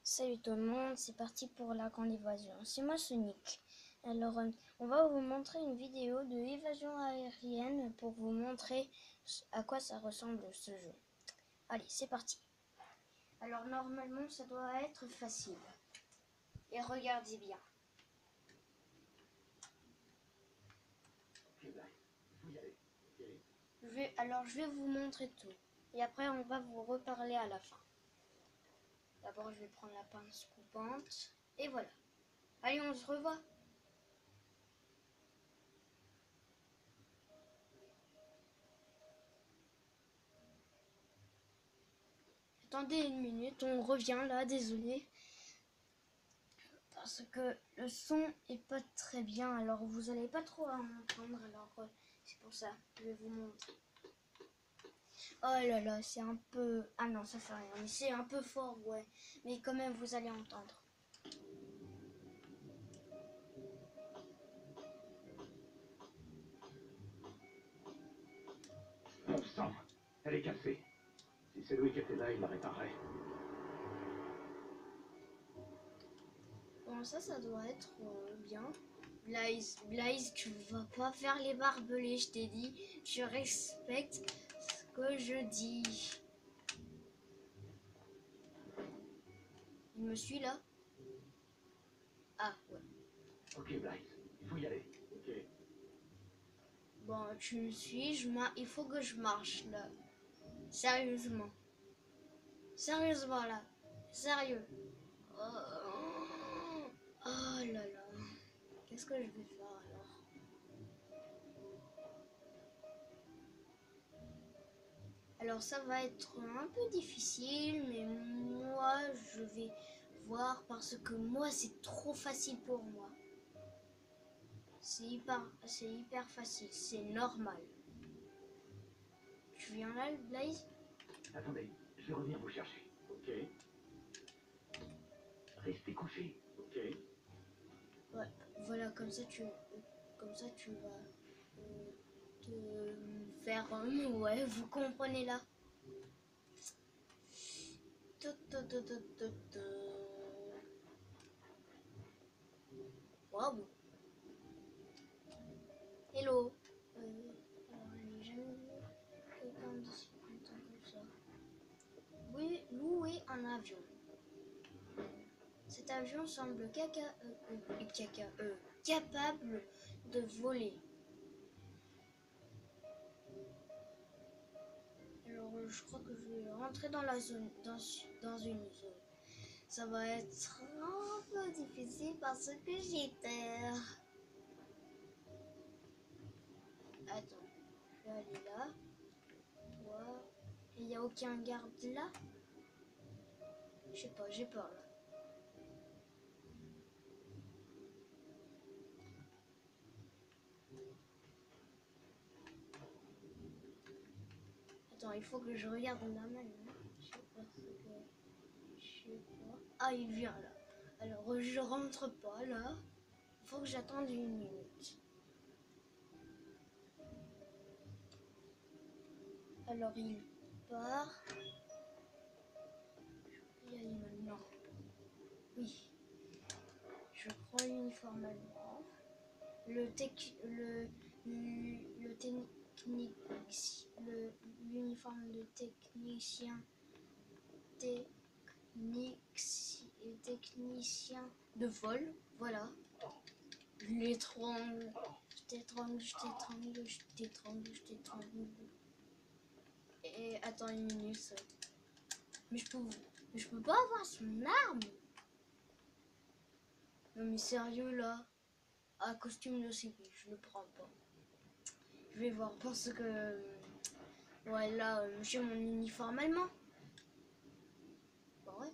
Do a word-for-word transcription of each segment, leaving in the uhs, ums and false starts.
Salut tout le monde, c'est parti pour la grande évasion. C'est moi Sonic. Alors, euh, on va vous montrer une vidéo de évasion aérienne pour vous montrer à quoi ça ressemble ce jeu. Allez, c'est parti. Alors, normalement, ça doit être facile. Et regardez bien. Je vais, alors, je vais vous montrer tout. Et après, on va vous reparler à la fin. D'abord, je vais prendre la pince coupante. Et voilà. Allez, on se revoit. Attendez une minute, on revient là, désolé. Parce que le son est pas très bien, alors vous allez pas trop à entendre, alors euh, c'est pour ça, je vais vous montrer. Oh là là, c'est un peu... Ah non, ça fait rien, mais c'est un peu fort, ouais. Mais quand même, vous allez entendre. Bon sang, elle est cassée. Si c'est lui qui était là, il la réparerait. Bon, ça, ça doit être euh, bien. Blaze, Blaze, tu vas pas faire les barbelés, je t'ai dit. Je respecte ce que je dis. Il me suit là? Ah, ouais. Ok, Blaze, il faut y aller. Ok. Bon, tu me suis, je mar... il faut que je marche là. Sérieusement. Sérieusement là. Sérieux. Oh, oh là là. Qu'est-ce que je vais faire alors? Alors ça va être un peu difficile, mais moi je vais voir parce que moi c'est trop facile pour moi. C'est hyper, c'est hyper facile, c'est normal. Tu viens là, Blaze? Attendez, je vais revenir vous chercher. Ok. Restez couchés. Ok. Ouais, voilà, comme ça tu, comme ça tu vas euh, te faire un, ouais, vous comprenez là. Waouh. Hello. Euh, alors, j'ai jamais vu quelqu'un d'aussi content comme ça. Oui, louer un avion. Cet avion semble caca, euh, euh, caca, euh, capable de voler. Alors, euh, je crois que je vais rentrer dans la zone, dans, dans une zone. Ça va être un peu difficile parce que j'ai peur. Attends, je vais aller là. Toi. Et il n'y a aucun garde là? Je sais pas, j'ai peur là. Attends, il faut que je regarde la main. Je sais pas ce que... Je sais pas. Ah, il vient là. Alors, je rentre pas là. Il faut que j'attende une minute. Alors, il part. Je vais y aller maintenant. Oui. Je prends l'uniforme allemand. Le tech... Le... Le technique... Le... L'uniforme de technicien... Technici... Technicien de vol. Voilà. Je l'étrangle. Je t'étrangle, je t'étrangle, je t'étrangle, je t'étrangle. Et attends une minute. Mais je peux, mais je peux pas avoir son arme. Non mais sérieux là. Ah, costume de civil, je le prends pas. Je vais voir parce que... Ouais là, euh, j'ai mon uniforme allemand. Bah ouais.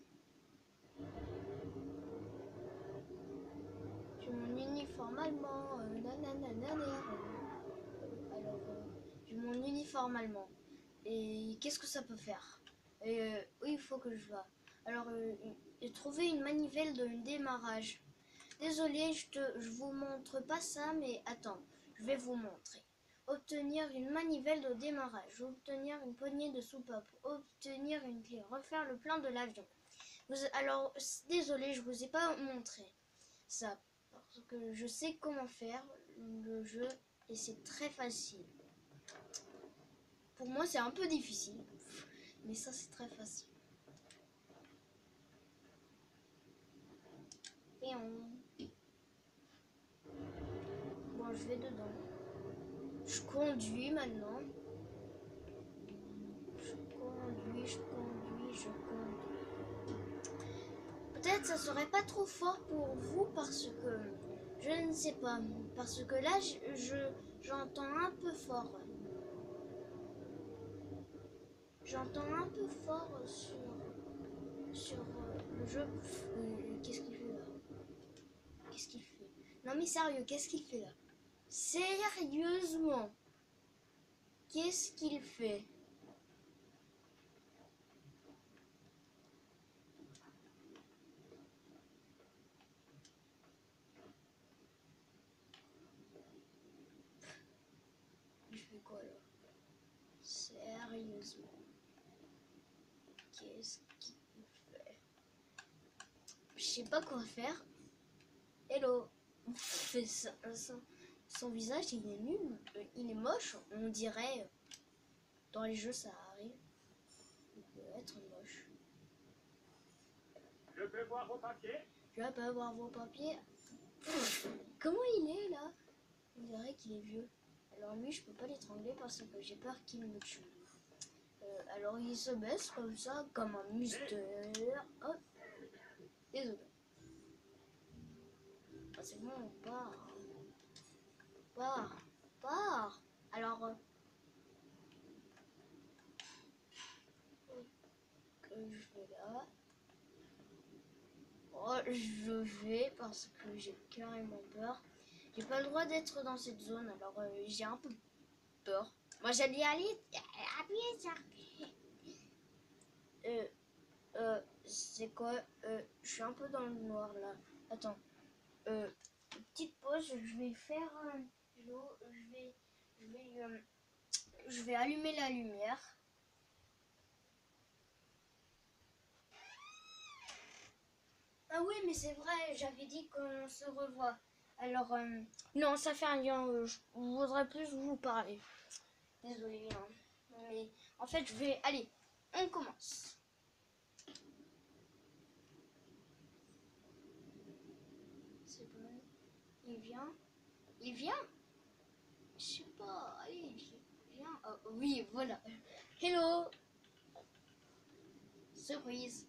J'ai mon uniforme allemand. Euh, nanana, euh, alors, euh, j'ai mon uniforme allemand. Et qu'est-ce que ça peut faire? Et euh, oui, il faut que je va. Alors, euh, j'ai trouvé une manivelle de démarrage. Désolé, je te, je vous montre pas ça, mais attends, je vais vous montrer. Obtenir une manivelle de démarrage, obtenir une poignée de soupape, obtenir une clé, refaire le plein de l'avion. Vous, alors, désolé, je vous ai pas montré ça. Parce que je sais comment faire le jeu et c'est très facile. Pour moi, c'est un peu difficile. Mais ça, c'est très facile. Et on... Bon, je vais dedans. Je conduis maintenant. Je conduis, je conduis, je conduis. Peut-être ça serait pas trop fort pour vous parce que je ne sais pas. Parce que là, je j'entends un peu fort. J'entends un peu fort sur sur euh, le jeu. Euh, qu'est-ce qu'il fait là? Qu'est-ce qu'il fait? Non mais sérieux, qu'est-ce qu'il fait là? Sérieusement, qu'est-ce qu'il fait? Il fait quoi là? Sérieusement, qu'est-ce qu'il fait? Je sais pas quoi faire. Hello. Son, son, son visage il est nul, il est moche, on dirait. Dans les jeux ça arrive. Il peut être moche. Je peux voir vos papiers? Je peux voir vos papiers. Comment il est là? On dirait qu'il est vieux. Alors lui je peux pas l'étrangler parce que j'ai peur qu'il me tue. Euh, alors il se baisse comme ça, comme un mystère. Hop. Désolé. Ah, c'est bon, on part. On part. On part. Alors... Euh, que je vais là. Oh, je vais parce que j'ai carrément peur. J'ai pas le droit d'être dans cette zone, alors euh, j'ai un peu peur. Moi j'allais aller appuyer sur. Euh, euh, c'est quoi? Euh, je suis un peu dans le noir là. Attends. Euh, petite pause, je vais faire un. Je vais, je vais, euh, je vais allumer la lumière. Ah oui, mais c'est vrai, j'avais dit qu'on se revoit. Alors, euh, non, ça fait rien, euh, je voudrais plus vous parler. Désolée, hein. Mais en fait, je vais... Allez, on commence. C'est bon. Il vient. Il vient. Je sais pas. Allez, il vient. Oh, oui, voilà. Hello. Surprise.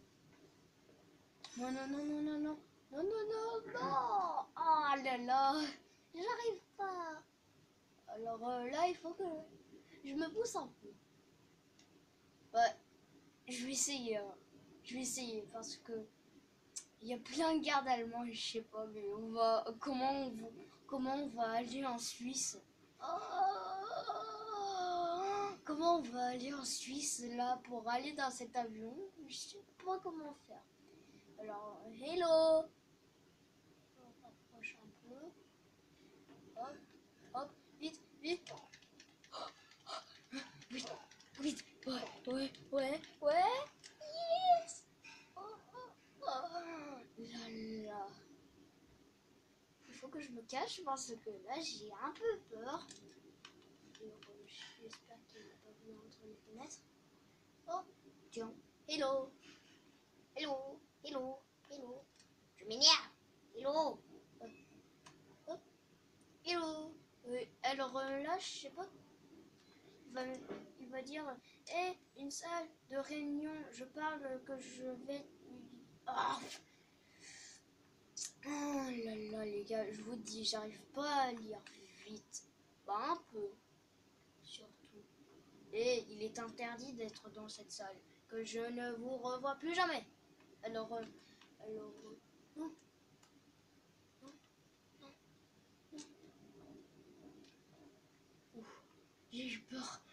Non, non, non, non, non, non. Non, non, non, non. Oh là là. J'arrive pas. Alors euh, là, il faut que je me pousse un peu. Ouais, je vais essayer. Hein. Je vais essayer parce que il y a plein de gardes allemands et je sais pas, mais on va comment on va, comment on va aller en Suisse? Oh, comment on va aller en Suisse là pour aller dans cet avion? Je sais pas comment faire. Alors, hello. On rapproche un peu. Hop, hop, vite, vite. Vite, vite. Ouais, ouais, ouais, ouais. Yes. Oh, oh, oh. Là, là. Il faut que je me cache parce que là j'ai un peu peur. J'espère qu'il n'a pas vu entre les fenêtres. Oh, tiens. Hello. Hello. Hello. Hello. Je m'énerve. Hello. Oh. Hello. Oui. Alors euh, là, je sais pas. Il va, il va dire hé, hey, une salle de réunion. Je parle que je vais. Oh. Oh là là les gars, je vous dis, j'arrive pas à lire vite. Pas un peu, surtout. Et il est interdit d'être dans cette salle. Que je ne vous revois plus jamais. Alors, euh, alors, euh, non. Non, non, non. Ouf, j'ai eu peur.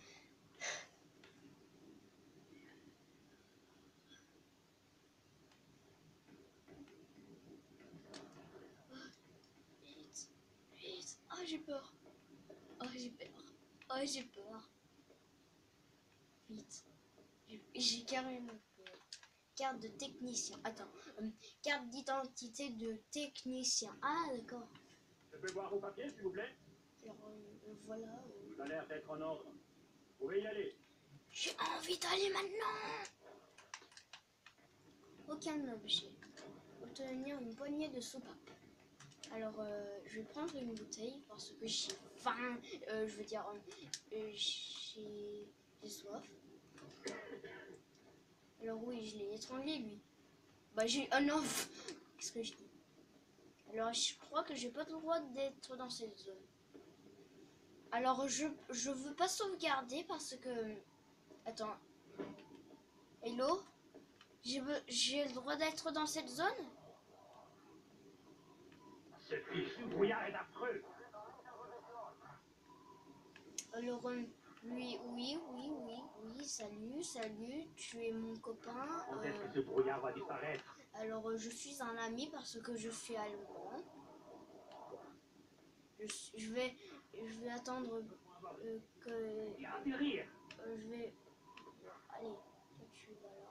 Vite, vite. Ah, j'ai peur. Ah, j'ai peur. Ah, j'ai peur. Vite. J'ai carrément peur. carte de technicien. Attends, euh, carte d'identité de technicien. Ah, d'accord. Je peux voir vos papiers, s'il vous plaît? Alors, euh, voilà. euh, Tout a l'air d'être en ordre. Vous pouvez y aller. J'ai envie d'aller maintenant. Aucun objet. Obtenir une poignée de soupape. Alors, euh, je vais prendre une bouteille parce que j'ai faim. Euh, je veux dire, euh, j'ai j'ai soif. Alors oui, je l'ai étranglé, lui. Bah, j'ai... Oh non. Qu'est-ce que je dis? Alors, je crois que j'ai pas le droit d'être dans cette zone. Alors, je, je veux pas sauvegarder parce que... Attends. Hello? J'ai le droit d'être dans cette zone? Ce fichu brouillard est affreux. Alors, euh, oui, oui, oui, oui, oui, salut, salut, tu es mon copain. Quand euh, est-ce que ce brouillard va disparaître? alors, euh, je suis un ami parce que je suis allemand. Je, suis- je vais, je vais attendre euh, que... Il y a un rire. euh, je vais... Allez, toi tu vas là.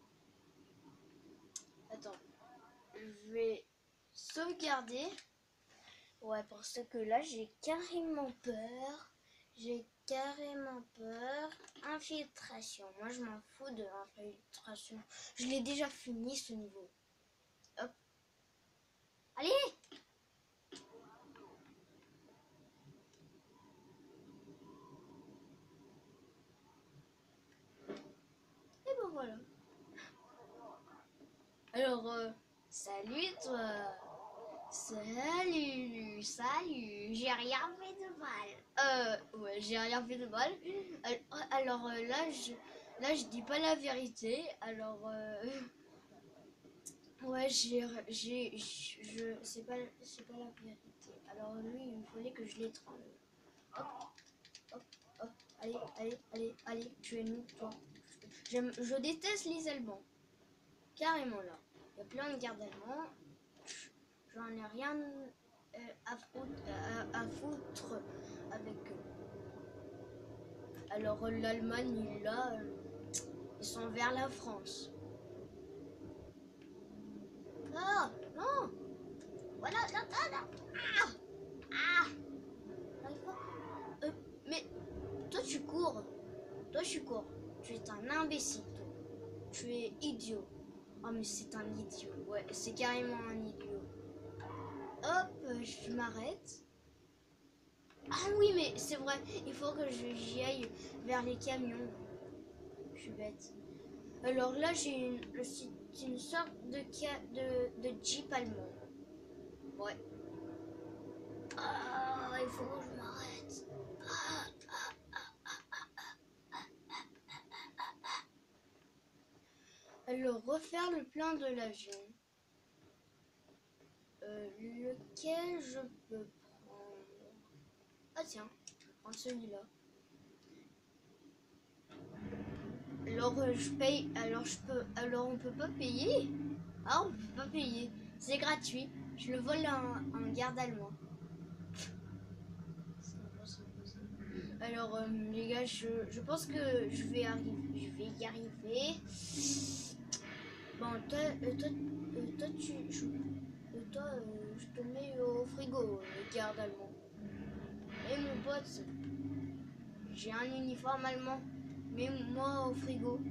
Attends, je vais sauvegarder. Ouais, parce que là, j'ai carrément peur. J'ai carrément peur. Infiltration. Moi, je m'en fous de l'infiltration. Je l'ai déjà fini, ce niveau. Hop. Allez! Et ben voilà. Alors, euh, salut toi. Salut, salut. J'ai rien fait de mal. Euh, ouais, j'ai rien fait de mal. Al- Alors euh, là, je, là, je dis pas la vérité. Alors, euh, ouais, j'ai, j'ai, je, c'est pas, c'est pas la vérité. Alors lui, il fallait que je l'étrangle. Hop, hop, hop. Allez, allez, allez, allez. Tu es nous, toi. J'aime, je déteste les Allemands. Carrément là. Il y a plein de gardes allemands. J'en ai rien euh, à, foutre, à, à foutre avec eux. Alors euh, l'Allemagne, là, euh, ils sont vers la France. Ah, non. Voilà, là, là, là. Ah, ah. J'arrive pas. Euh, mais toi, tu cours. Toi, tu cours. Tu es un imbécile, toi. Tu es idiot. Oh, mais c'est un idiot. Ouais, c'est carrément un idiot. Hop, euh, je m'arrête. Ah oui, mais c'est vrai, il faut que je- j'y aille vers les camions. Je suis bête. Alors là, j'ai une, le- c'est une sorte de, ca- de, de Jeep allemand. Ouais. Ah, il faut que je m'arrête. Ah, alors, refaire le plein de l'avion. Euh, lequel je peux prendre? Ah tiens, je vais prendre celui-là. Alors euh, je paye, alors je peux, alors on peut pas payer. Ah, on peut pas payer, c'est gratuit. Je le vole à un, un garde allemand. Alors euh, les gars, je, je pense que je vais arriver, je vais y arriver. Bon, toi, euh, toi, euh, toi tu, je, euh, toi, euh, je te mets au frigo, le garde allemand. Et mon pote, j'ai un uniforme allemand, mets-moi au frigo.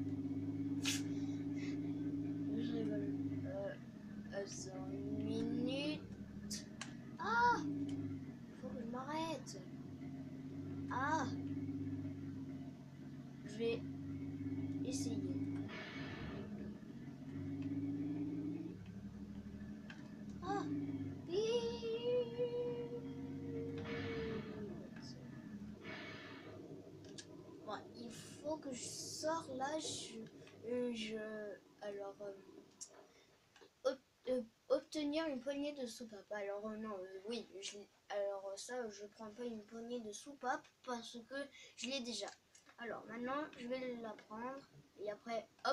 Je rigole. Euh, attends une minute. Ah, il faut que je m'arrête. Ah, je vais essayer. Ah, bon, il faut que je sors là. Je, euh, je alors euh, ob- euh, obtenir une poignée de soupape. Alors euh, non, euh, oui, je, alors ça, je prends pas une poignée de soupape parce que je l'ai déjà. Alors maintenant, je vais la prendre et après, hop.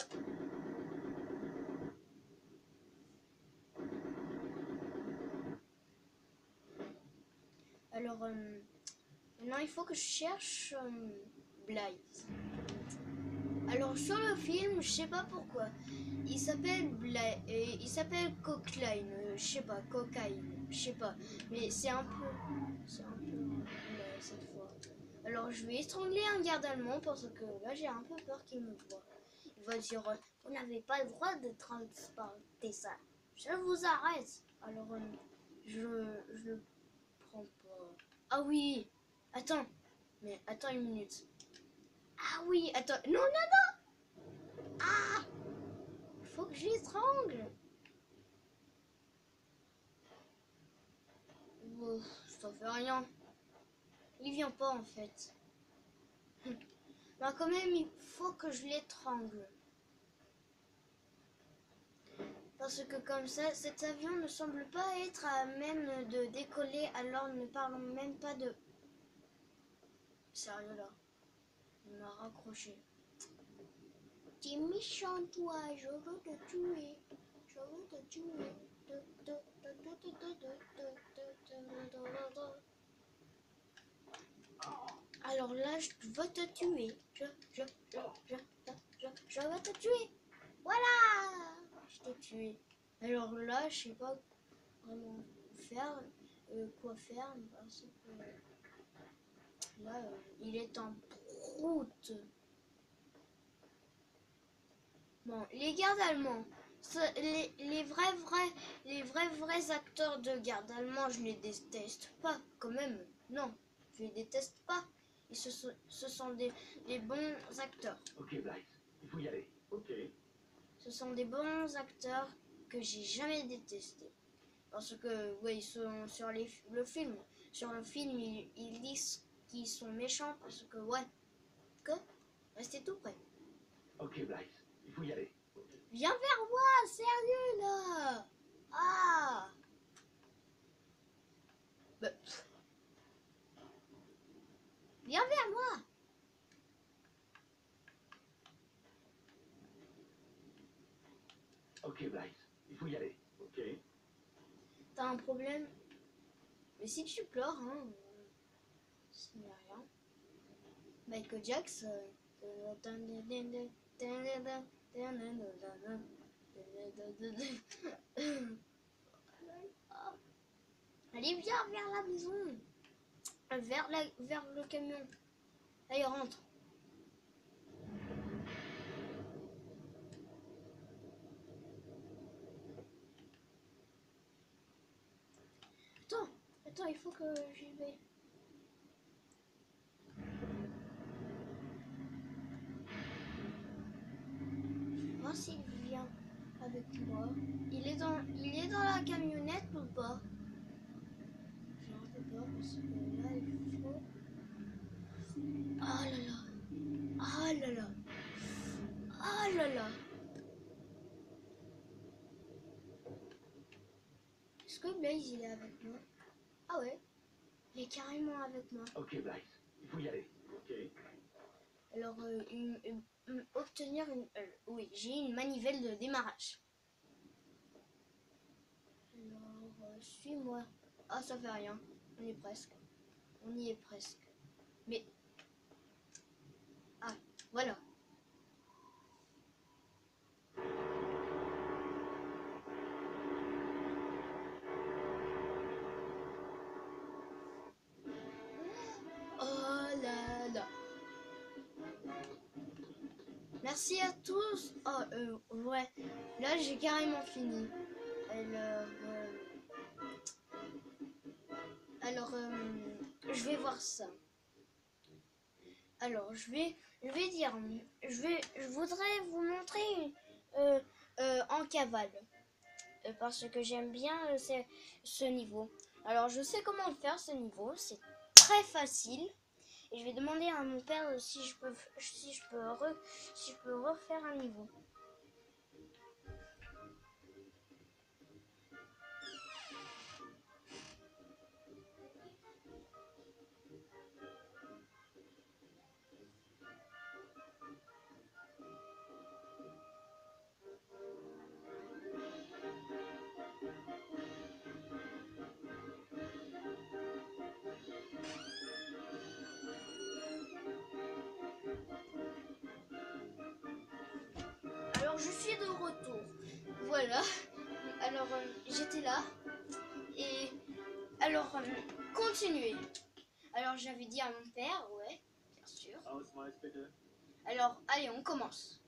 Alors euh, maintenant, il faut que je cherche euh, Blythe. Alors sur le film, je sais pas pourquoi, il s'appelle Bla et il s'appelle Coqueline, euh, je sais pas, Cocaine, je sais pas, mais c'est un peu, c'est un peu Bla cette fois. Alors je vais étrangler un garde allemand parce que là j'ai un peu peur qu'il me voie. Il va dire, euh, vous n'avez pas le droit de transporter ça. Je vous arrête. Alors euh, je je le prends pas. Ah oui, attends, mais attends une minute. Ah oui, attends, non non non. Ah. Faut que je l'étrangle. Oh, ça fait rien. Il vient pas en fait. Mais quand même, il faut que je l'étrangle. Parce que comme ça, cet avion ne semble pas être à même de décoller, alors ne parlons même pas de... Sérieux là, il m'a raccroché. T'es méchant toi, je veux te tuer. Je veux te tuer. Alors là, je veux te tuer. Je, je, je, je, je, je veux te tuer. Voilà, je t'ai tué. Alors là, je sais pas vraiment faire, euh, quoi faire, parce que là, euh, il est en route. Bon, les gardes allemands, ça, les, les vrais vrais, les vrais vrais acteurs de garde allemands, je les déteste pas, quand même. Non, je les déteste pas. Ils se sont, ce sont des, des bons acteurs. Ok, Blythe, il faut y aller. Ok. Ce sont des bons acteurs que j'ai jamais détestés. Parce que, ouais, ils sont sur les, le film. Sur le film, ils, ils disent qu'ils sont méchants parce que, ouais, que restez tout près. Ok, Blythe, il faut y aller. Viens vers moi, sérieux là. Ah. Bah, pff. Viens vers moi. Ok, Blythe, il faut y aller. Ok. T'as un problème? Mais si tu pleures, hein, s'il n'y a rien. Michael Jackson. Allez, viens vers la maison. Vers, la, vers le camion. Allez, rentre. Attends, attends, il faut que j'y vais. Voir s'il vient avec moi. Il est dans, il est dans la camionnette ou pas? J'ai un peu peur parce que là, il faut... Ah là là. Ah là là. Ah là là. Est-ce que Blaze, il est avec moi? Ah ouais, il est carrément avec moi. Ok, Blythe, il faut y aller. Ok. Alors, euh, une, une, une, obtenir une... Euh, oui, j'ai une manivelle de démarrage. Alors, euh, suis-moi. Ah, ça fait rien. On y est presque. On y est presque. Mais... Ah, voilà. Oh là là. Merci à tous. Oh, euh, ouais. Là, j'ai carrément fini. Alors, euh, alors euh, je vais voir ça. Alors, je vais, je vais dire, je vais, je voudrais vous montrer euh, euh, en cavale. Euh, parce que j'aime bien euh, ce, ce niveau. Alors, je sais comment le faire, ce niveau. C'est très facile. Et je vais demander à mon père euh, si je peux, si je peux, re, si je peux refaire un niveau. Alors je suis de retour. Voilà. Alors euh, j'étais là. Et alors euh, continuez. Alors j'avais dit à mon père, ouais, bien sûr. Alors allez, on commence.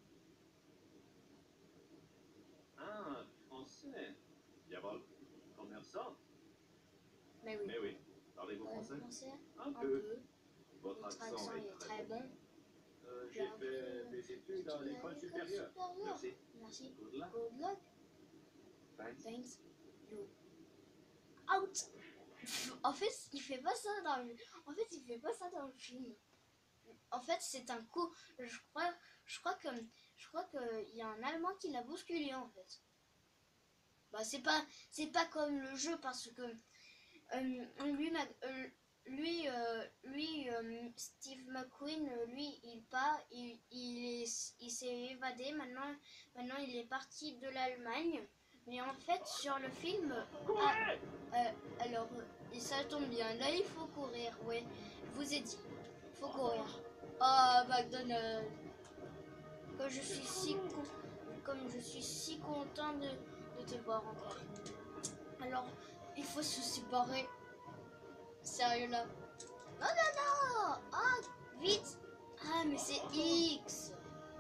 Ah, français. Jawohl. Commerçant. Mais oui. Mais oui. Parlez-vous Ouais, français? français, Un un peu. peu. Votre Votre accent accent est est très très bon. bon. Euh, J'ai J'ai appris, fait euh, des études à l'école supérieure. Merci. Merci. Good luck. Good luck. Thanks. Thanks. You. Out. En fait, il fait pas ça dans le... En fait, il fait pas ça dans le film. En fait, c'est un coup. Je crois, je crois que, je crois que il y a un Allemand qui l'a bousculé en fait. Bah, c'est pas, c'est pas comme le jeu parce que euh, lui, Mac- euh, lui, euh, lui, euh, Steve McQueen, euh, lui, il part, il, il, est- il s'est évadé. Maintenant, maintenant, il est parti de l'Allemagne. Mais en fait, sur le film, ah, euh, alors, euh, et ça tombe bien. Là, il faut courir. Ouais, je vous ai dit, faut courir. Ah, McDonald's. Comme je suis si con... comme je suis si content de, de te voir encore. Alors, il faut se séparer. Sérieux là. Non, non, non. Ah, vite. Ah, mais c'est X.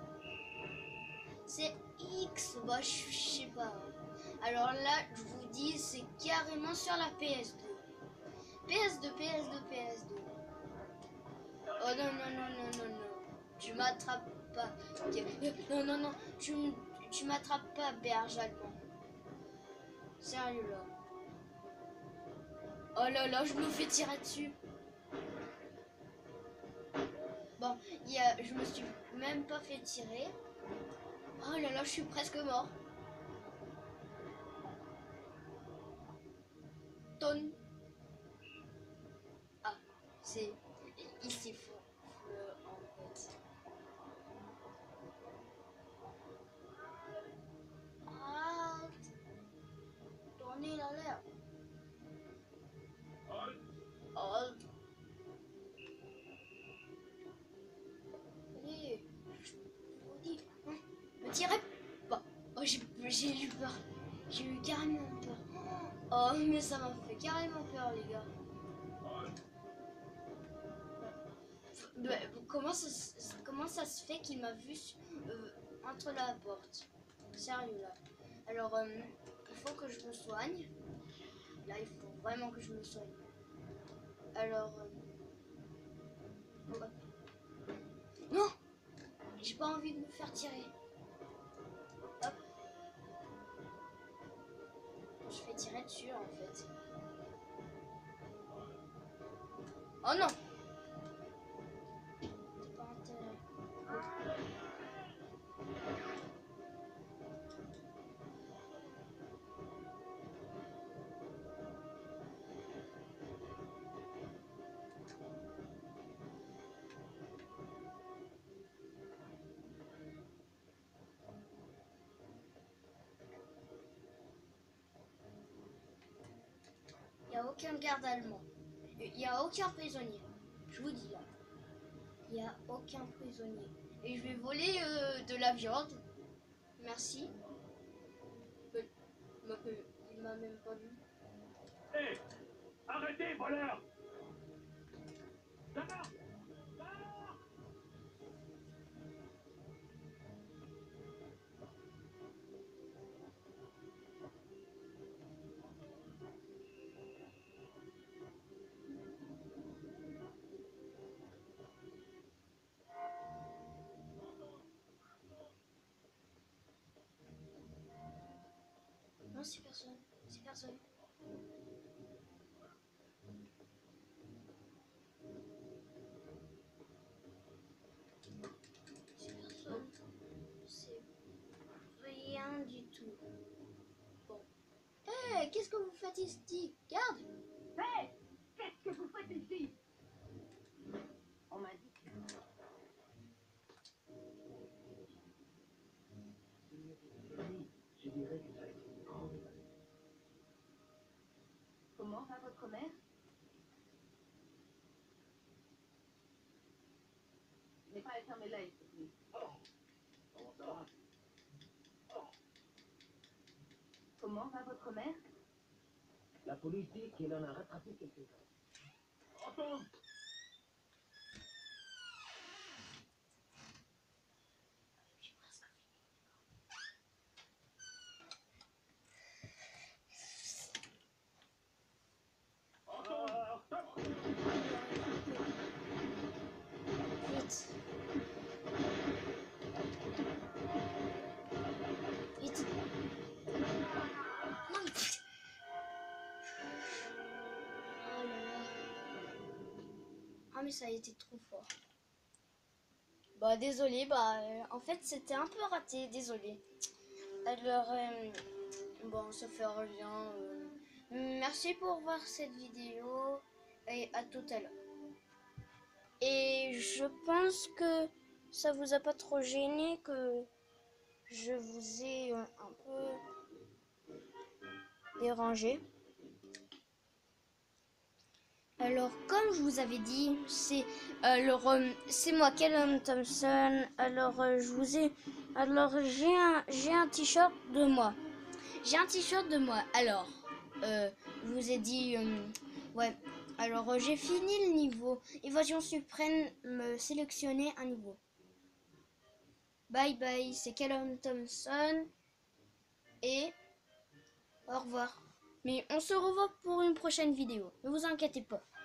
C'est X. Bah, je je sais pas. Alors là, je vous dis, c'est carrément sur la P S deux. P S deux, P S deux, P S deux. Oh non, non, non, non, non, non. Tu m'attrapes pas. Ok. Non, non, non. Tu, m- tu m'attrapes pas, berge allemand. Sérieux là. Oh là là, je me fais tirer dessus. Bon, il y a, je me suis même pas fait tirer. Oh là là, je suis presque mort. Tonne. Ah, c'est ici faut, faut, en fait. Ah, tournez la l'air. Oh. Allez, je vous dis, hein, me tirez pas. Oh, j'ai j'ai eu peur. J'ai eu carrément peur. Oh, mais ça m'a fait carrément peur, les gars. Bah, comment, ça, se- comment ça se fait qu'il m'a vu euh, entre la porte? Sérieux, là. Alors, euh, il faut que je me soigne. Là, il faut vraiment que je me soigne. Alors... euh, ouais. Non! J'ai pas envie de me faire tirer. Hop. Je fais tirer dessus, en fait. Oh non! C'est pas intérêt. Il n'y a aucun garde allemand. Il n'y a aucun prisonnier. Je vous dis là. Il n'y a aucun prisonnier. Et je vais voler euh, de la viande. Merci. Euh, euh, il m'a même pas vu. Hé, arrêtez, voleur! Dehors! Non, c'est personne. C'est personne. C'est personne. C'est rien du tout. Bon. Hé, qu'est-ce que vous faites ici? Garde! Hé, qu'est-ce que vous faites ici? On m'a dit que... Je dirais que ça a été une grande évasion. Comment va votre mère? Je n'ai pas été emmêlée, s'il vous plaît. Comment ça va? Comment va votre mère? La politique, il en a rattrapé quelques-uns. Attends. Vite. Vite. Non. Oh là là. Ah mais ça a été trop fort. Bah désolé, bah euh, en fait c'était un peu raté, désolé. Alors euh, bon ça fait rien. euh, merci pour voir cette vidéo et à tout à l'heure. Et je pense que ça vous a pas trop gêné que je vous ai euh, un peu dérangé. Alors, comme je vous avais dit, c'est alors euh, c'est moi, Callum Thompson. Alors, euh, je vous ai alors j'ai un j'ai un t-shirt de moi. J'ai un t-shirt de moi. Alors, euh, je vous ai dit euh, ouais. Alors, euh, j'ai fini le niveau. Évasion suprême, me sélectionner un niveau. Bye bye, c'est Callum Thompson et au revoir. Mais on se revoit pour une prochaine vidéo. Ne vous inquiétez pas.